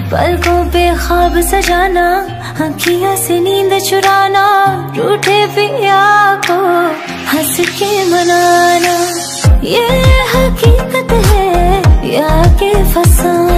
पलकों पे ख्वाब सजाना, आँखियों से नींद चुराना, रूठे पिया को हंस के मनाना, ये हकीकत है या के फसाना।